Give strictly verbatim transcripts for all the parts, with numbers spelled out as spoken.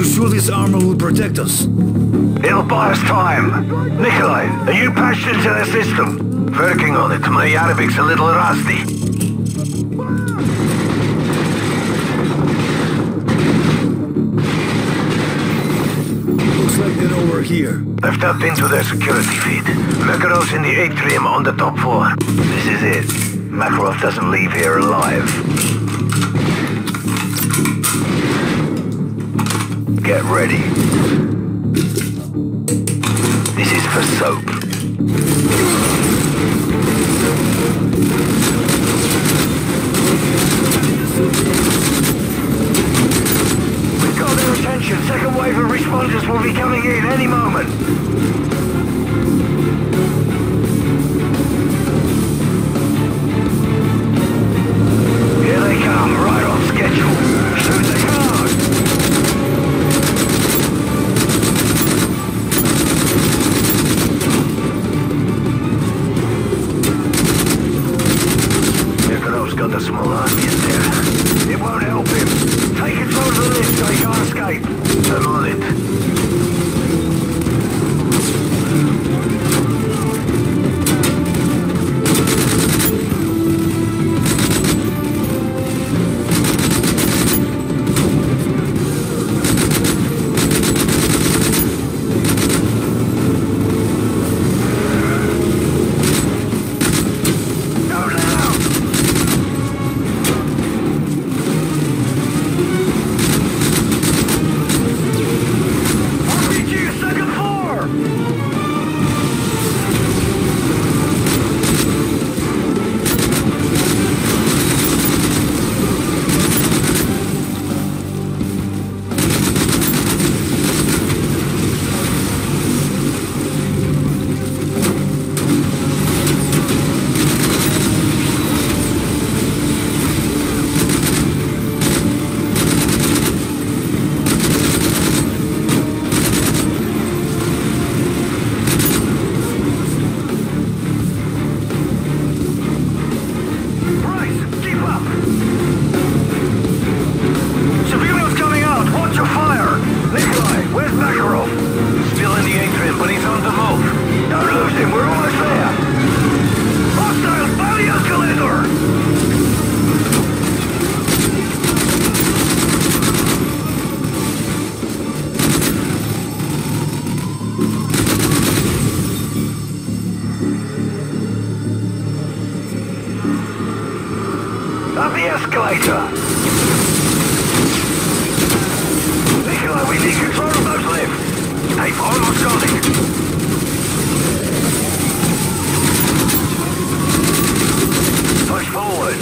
You sure this armor will protect us? It'll buy us time. Nikolai, are you patched into the system? Working on it. My Arabic's a little rusty. Looks like they're over here. I've tapped into their security feed. Makarov's in the atrium on the top floor. This is it. Makarov doesn't leave here alive. Get ready. This is for soap. We've got their attention. Second wave of responders will be coming in any moment. Here they come, right on schedule. Shoot the guard! Nikorov's got a small army in there. It won't help him. Take control of the lift so he can't escape. I'm on it. Up the escalator! Nikolai, we need control of those lifts! Hey, almost got it! Push forward!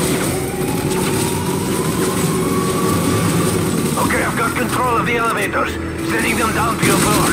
Okay, I've got control of the elevators. Sending them down to your floor.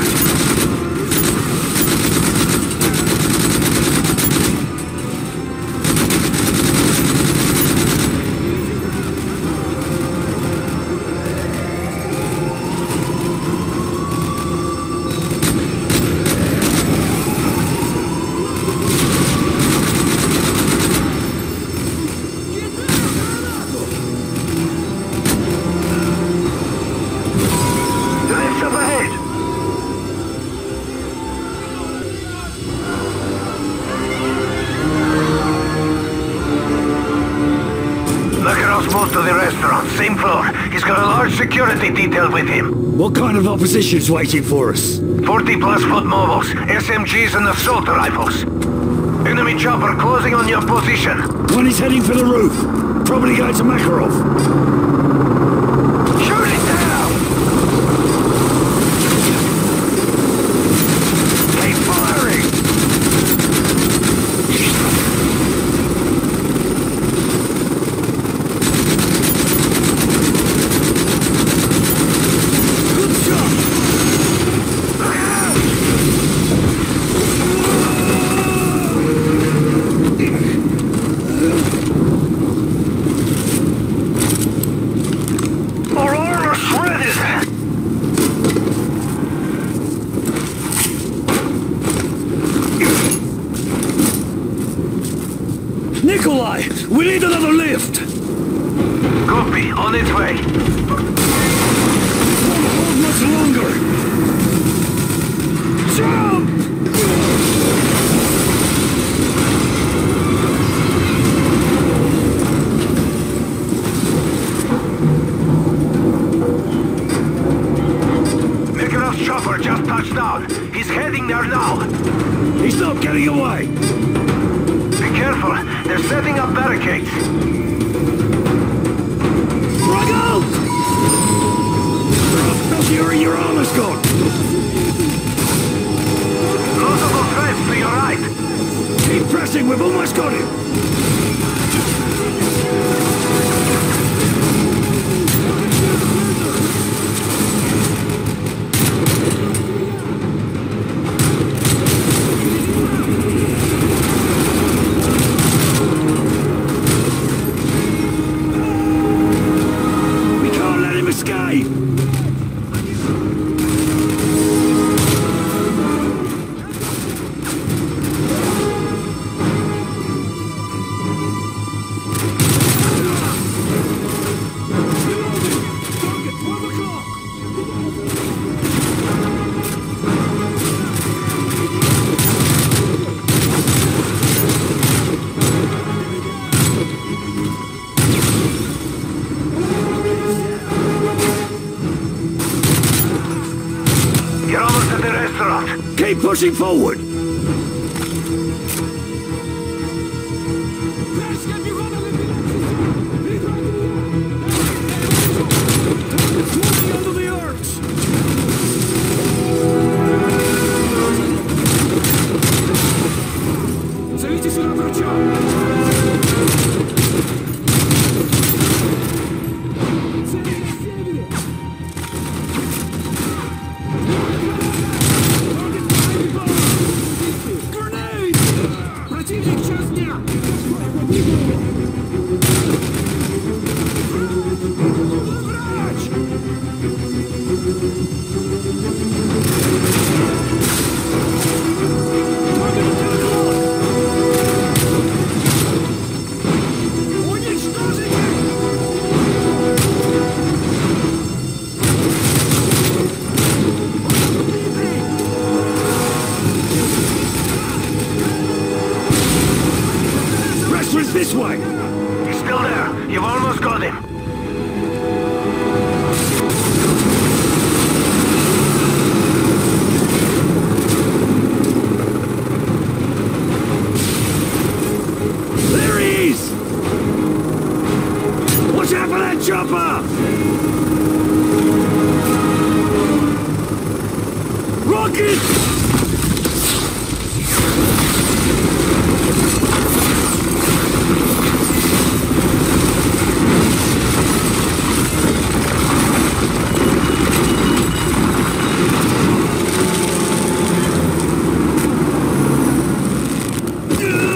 Most of the restaurant, same floor. He's got a large security detail with him. What kind of opposition's waiting for us? forty plus foot mobiles, S M Gs and assault rifles. Enemy chopper closing on your position. One is heading for the roof. Probably going to Makarov. Shoot it down! Keep firing! Nikolai! We need another lift! Copy, on its way. Hold my longer! Jump! Makarov's chopper just touched down. He's heading there now. He's not getting away! Be careful. They're setting up barricades. Frag out! Fury, you're almost gone! Multiple threats to your right. Keep pressing, we've almost got him! We can't let him escape! You're almost at the restaurant. Keep pushing forward! Under the arch! Зовите сюда врача! Противник сейчас дня! Врач! Уничтожить их! Restaurant's this way! He's still there. You've almost got him. There he is! Watch out for that chopper! Rocket! Ugh!